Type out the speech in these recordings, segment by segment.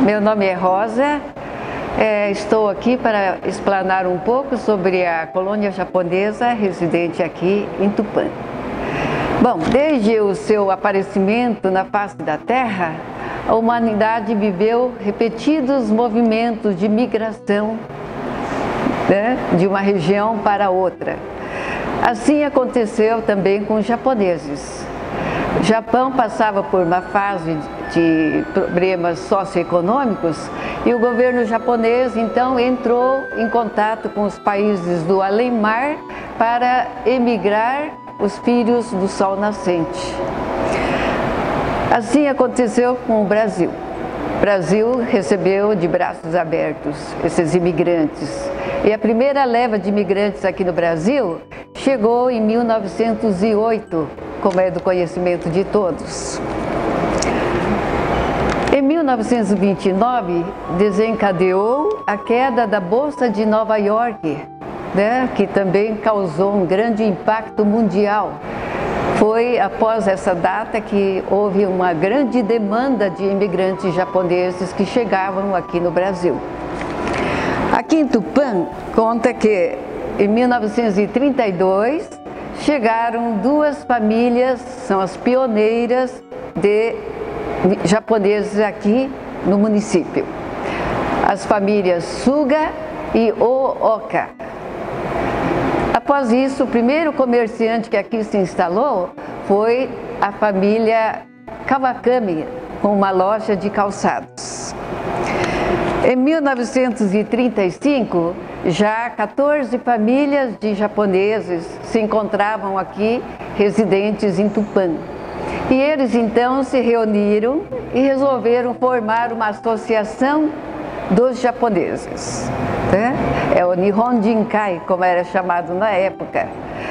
Meu nome é Rosa, estou aqui para explanar um pouco sobre a colônia japonesa residente aqui em Tupã. Bom, desde o seu aparecimento na face da Terra, a humanidade viveu repetidos movimentos de migração, de uma região para outra. Assim aconteceu também com os japoneses. O Japão passava por uma fase de problemas socioeconômicos e o governo japonês então entrou em contato com os países do além-mar para emigrar os filhos do sol nascente. Assim aconteceu com o Brasil. O Brasil recebeu de braços abertos esses imigrantes. E a primeira leva de imigrantes aqui no Brasil chegou em 1908, como é do conhecimento de todos. Em 1929, desencadeou a queda da Bolsa de Nova York, que também causou um grande impacto mundial. Foi após essa data que houve uma grande demanda de imigrantes japoneses que chegavam aqui no Brasil. Aqui em Tupã, conta que em 1932 chegaram duas famílias, são as pioneiras de japoneses aqui no município. As famílias Suga e Ooka. Após isso, o primeiro comerciante que aqui se instalou foi a família Kawakami, com uma loja de calçados. Em 1935, já 14 famílias de japoneses se encontravam aqui, residentes em Tupã. E eles então se reuniram e resolveram formar uma associação dos japoneses. É o Nihon Jinkai, como era chamado na época.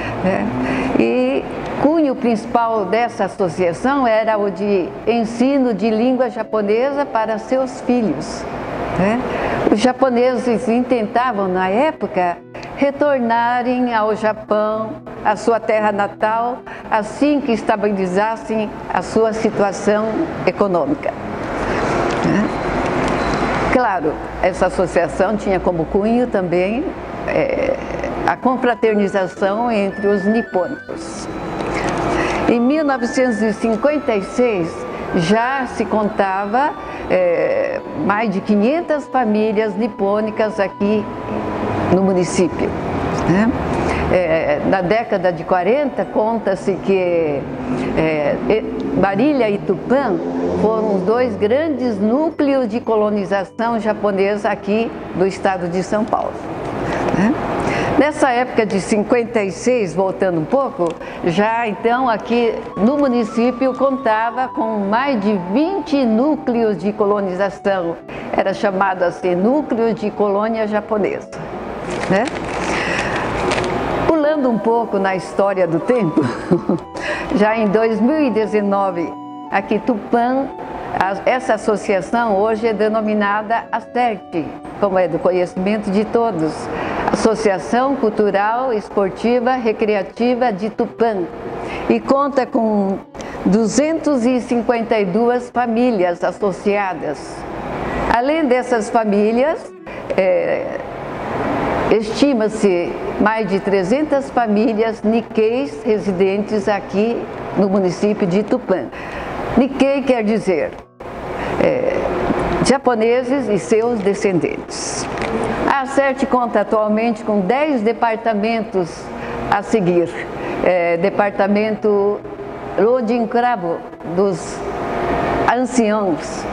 E cunho principal dessa associação era o de ensino de língua japonesa para seus filhos. Os japoneses intentavam, na época, retornarem ao Japão, à sua terra natal, assim que estabilizassem a sua situação econômica. Claro, essa associação tinha como cunho também a confraternização entre os nipônicos. Em 1956, já se contava mais de 500 famílias nipônicas aqui no município. Na década de 40, conta-se que Marília e Tupã foram os dois grandes núcleos de colonização japonesa aqui do estado de São Paulo. Nessa época de 56, voltando um pouco, já então aqui no município contava com mais de 20 núcleos de colonização. Era chamado assim, núcleo de colônia japonesa. Pulando um pouco na história do tempo, já em 2019, aqui Tupã, essa associação hoje é denominada ASTERT, como é do conhecimento de todos, Associação Cultural, Esportiva, Recreativa de Tupã, e conta com 252 famílias associadas. Além dessas famílias, estima-se mais de 300 famílias Nikkeis residentes aqui no município de Tupã. Nikkei quer dizer japoneses e seus descendentes. A ASTERT conta atualmente com 10 departamentos a seguir. Departamento Rodinkrabo, dos anciãos,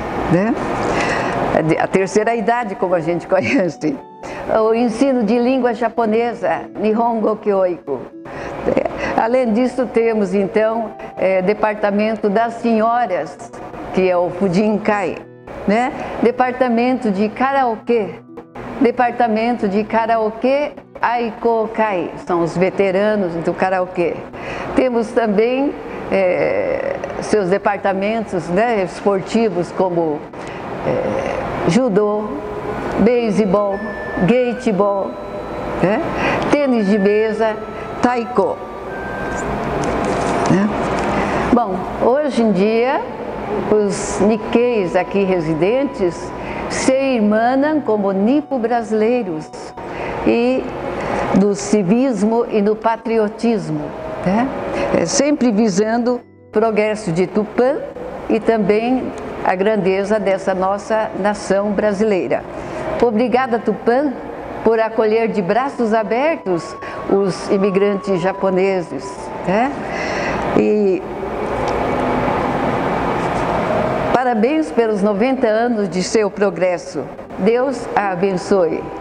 a terceira idade, como a gente conhece. O ensino de língua japonesa, Nihongo Kyoiku. Além disso, temos então departamento das senhoras, que é o Fujinkai, departamento de karaokê, departamento de karaokê Aikokai, são os veteranos do karaokê. Temos também seus departamentos esportivos como judô, beisebol, gatebol, tênis de mesa, taiko. Bom, hoje em dia, os Nikkeis aqui residentes se irmanam como nipo-brasileiros e no civismo e no patriotismo, né? Sempre visando o progresso de Tupã e também a grandeza dessa nossa nação brasileira. Obrigada, Tupã, por acolher de braços abertos os imigrantes japoneses, né? E parabéns pelos 90 anos de seu progresso. Deus a abençoe.